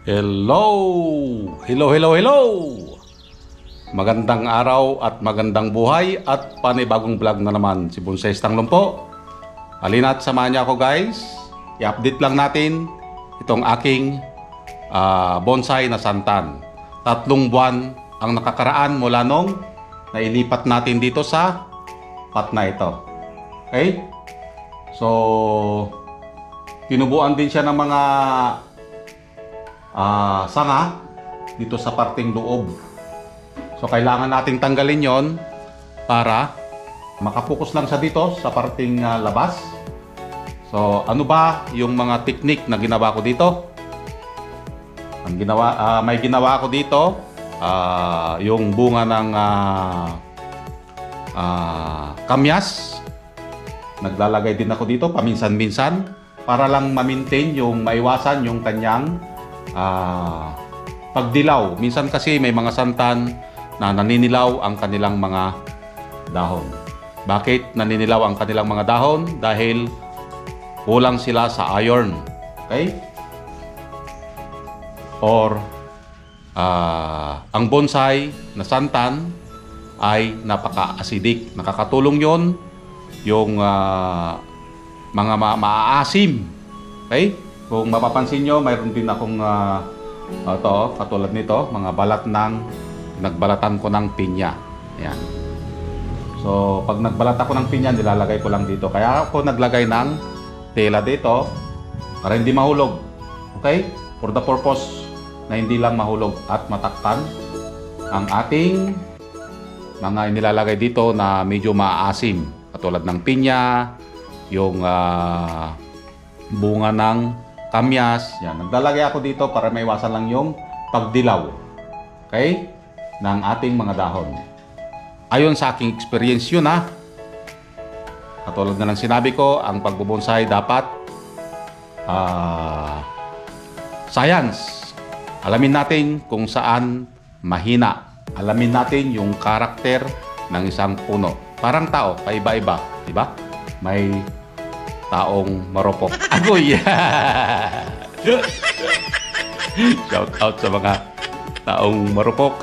Hello! Hello, hello, hello! Magandang araw at magandang buhay at panibagong vlog na naman si Bonsai Stanglong po. Halina't samahan niya ako guys. I-update lang natin itong aking bonsai na santan. 3 buwan ang nakakaraan mula nung nailipat natin dito sa pot na ito. Okay? So, tinubuan din siya ng mga sanga dito sa parting loob. So kailangan nating tanggalin yon para makapokus lang siya dito sa parting labas. So ano ba yung mga technique na ginawa ko dito? May ginawa ko dito yung bunga ng kamyas. Naglalagay din ako dito paminsan-minsan para lang ma-maintain yung maiwasan yung kanyang pagdilaw. Minsan kasi may mga santan na naninilaw ang kanilang mga dahon. Bakit naninilaw ang kanilang mga dahon? Dahil kulang sila sa iron. Okay? Or ang bonsai na santan ay napaka-acidic. Nakakatulong yon yung mga maaasim. Okay? Kung mapapansin nyo, mayroon din akong katulad nito, mga balat ng nagbalatan ko ng pinya. Ayan. So, pag nagbalat ako ng pinya, nilalagay ko lang dito. Kaya ako naglagay ng tela dito para hindi mahulog. Okay? For the purpose na hindi lang mahulog at matakpan ang ating mga inilalagay dito na medyo maasim. Katulad ng pinya, yung bunga ng kamyas. Yan. Naglalagay ako dito para maiwasan lang yung pagdilaw. Okay? Ng ating mga dahon. Ayon sa aking experience yun ha. Katulad na ng sinabi ko, ang pagbubonsai dapat science. Alamin natin kung saan mahina. Alamin natin yung karakter ng isang puno. Parang tao, paiba-iba. Diba? May taong marupok. Agoy! Shout out sa mga taong marupok.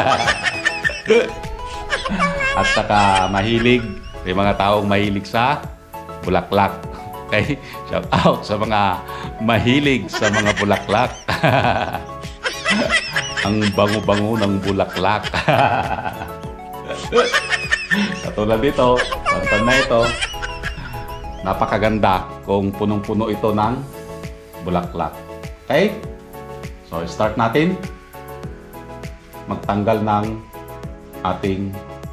At saka mahilig. May mga taong mahilig sa bulaklak. Okay? Shout out sa mga mahilig sa mga bulaklak. Ang bango-bango ng bulaklak. Katulad dito, santan na ito. Napakaganda kung punong-puno ito ng bulaklak. Okay? So, start natin magtanggal ng ating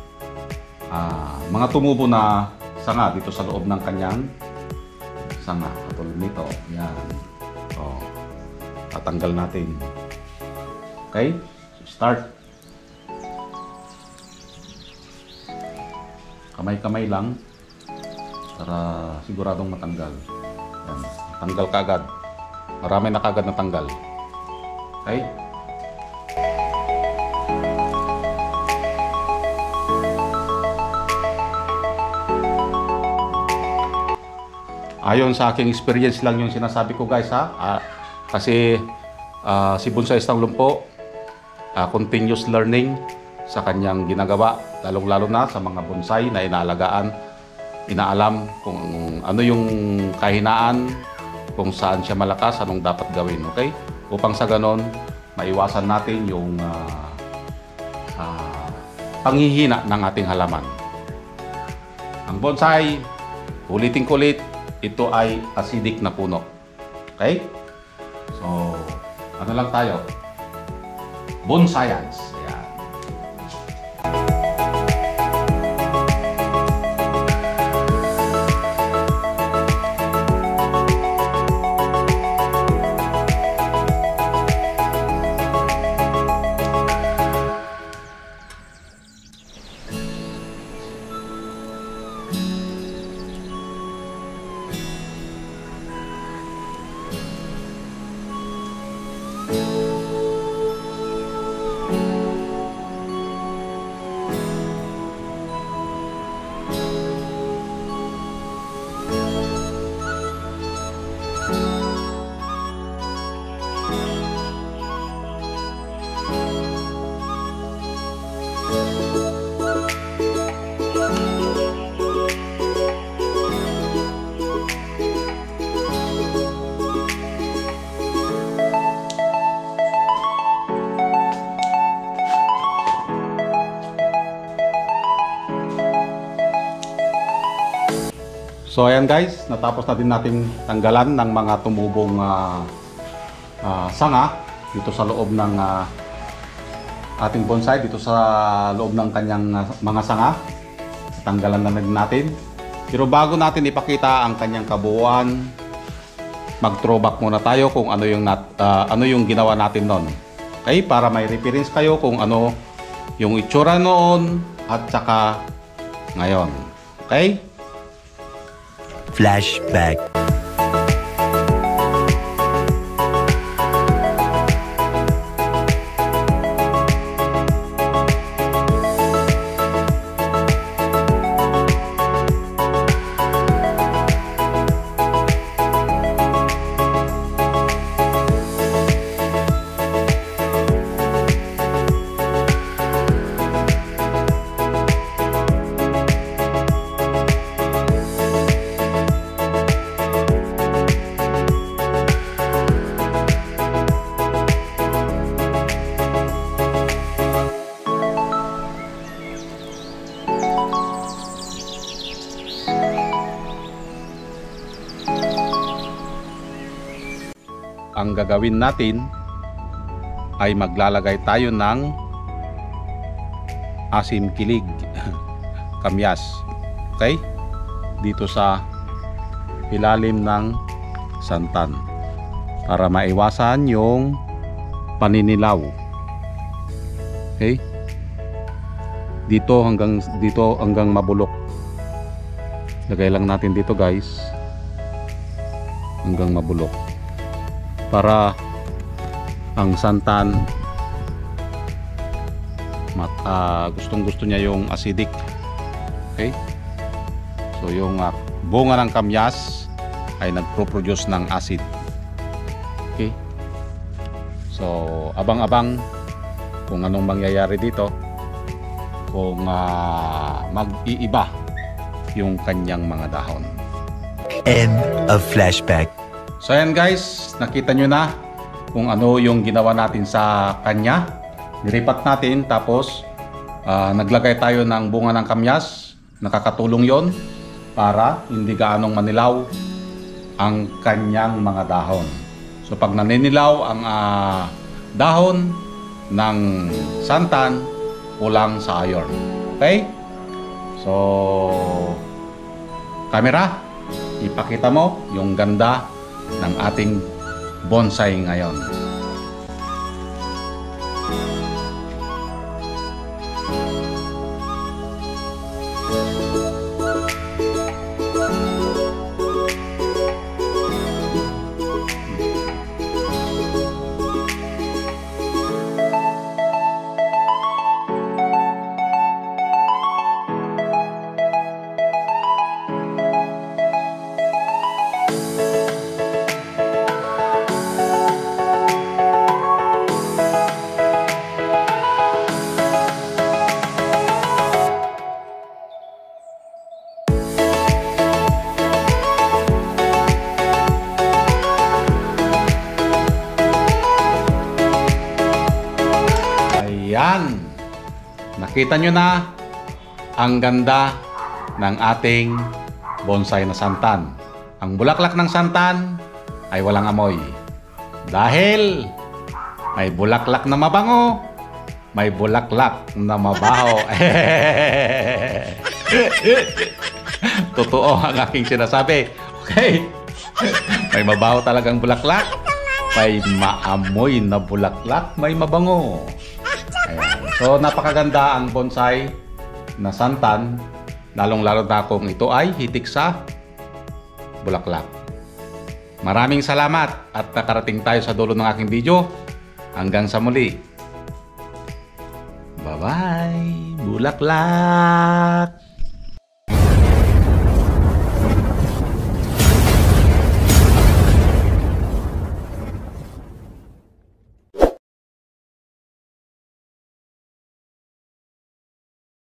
mga tumubo na sanga dito sa loob ng kanyang sanga. Katulad nito. Yan. So, tatanggal natin. Okay? So, start. Kamay-kamay lang para siguradong matanggal. Yan. Tanggal kagad. Marami na kagad na tanggal. Okay? Ayon sa aking experience lang yung sinasabi ko guys ha. Kasi si Bonsai Stanglong po continuous learning sa kanyang ginagawa. Lalong-lalo na sa mga bonsai na inaalagaan. Inaalam kung ano yung kahinaan, kung saan siya malakas, anong dapat gawin, okay? Upang sa ganon, maiwasan natin yung panghihina ng ating halaman. Ang bonsai, ulitin kulit, ito ay acidic na puno. Okay? So, ano lang tayo? Bonscience. Ayan. So ayan guys, natapos na din natin tanggalan ng mga tumubong sanga dito sa loob ng ating bonsai, dito sa loob ng kanyang mga sanga. Tanggalan na din natin. Pero bago natin ipakita ang kanyang kabuuan, mag-throwback muna tayo kung ano yung ginawa natin noon. Okay, para may reference kayo kung ano yung itsura noon at saka ngayon. Okay? Flashback. Ang gagawin natin ay maglalagay tayo ng asim kilig kamyas, okay, dito sa ilalim ng santan para maiwasan yung paninilaw. Okay, dito hanggang mabulok. Lagay lang natin dito guys hanggang mabulok para ang santan gustong-gusto niya yung acidic. Okay? So yung bunga ng kamyas ay nagpo-produce ng acid. Okay? So abang-abang kung anong mangyayari dito kung mag-iiba yung kanyang mga dahon. End of flashback. So ayan guys, nakita nyo na kung ano yung ginawa natin sa kanya. Niripat natin tapos naglagay tayo ng bunga ng kamyas. Nakakatulong yon para hindi gaanong manilaw ang kanyang mga dahon. So pag naninilaw ang dahon ng santan, kulang sa iron. Okay? So camera, ipakita mo yung ganda ng ating bonsai ngayon. Ayan, nakita nyo na ang ganda ng ating bonsai na santan. Ang bulaklak ng santan ay walang amoy dahil may bulaklak na mabango, may bulaklak na mabaho. Totoo ang aking sinasabi. Okay, may mabaho talagang bulaklak, may maamoy na bulaklak, may mabango. Ayan. So napakaganda ang bonsai na santan, lalong-lalo na kung ito ay hitik sa bulaklak. Maraming salamat at nakarating tayo sa dulo ng aking video. Hanggang sa muli. Bye-bye, bulaklak!